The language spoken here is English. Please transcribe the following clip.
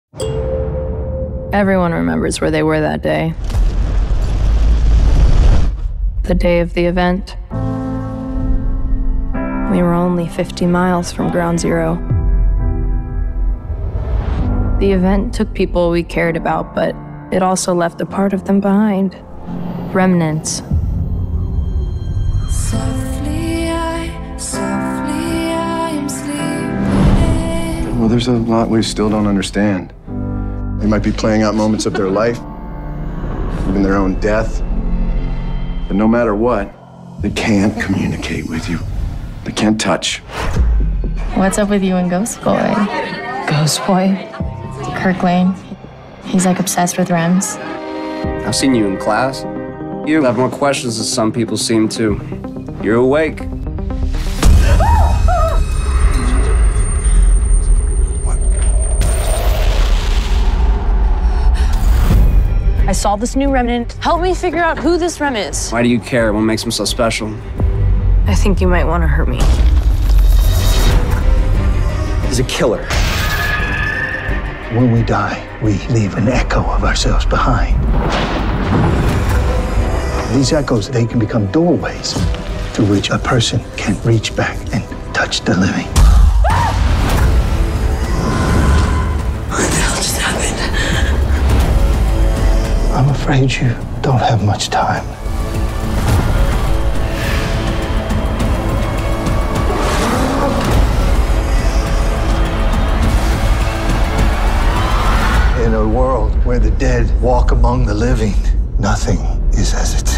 Everyone remembers where they were that day. The day of the event. We were only 50 miles from Ground Zero. The event took people we cared about, but it also left a part of them behind. Remnants. Softly I am sleeping. Well, there's a lot we still don't understand. They might be playing out moments of their life, even their own death. But no matter what, they can't communicate with you. They can't touch. What's up with you and Ghost Boy? Ghost Boy. Kirk Lane. He's like obsessed with REMs. I've seen you in class. You have more questions than some people seem to. You're awake. I saw this new remnant. Help me figure out who this rem is. Why do you care? What makes him so special? I think you might want to hurt me. He's a killer. When we die, we leave an echo of ourselves behind. These echoes, they can become doorways through which a person can reach back and touch the living. What the hell just happened? I'm afraid you don't have much time. In a world where the dead walk among the living, nothing is as it seems.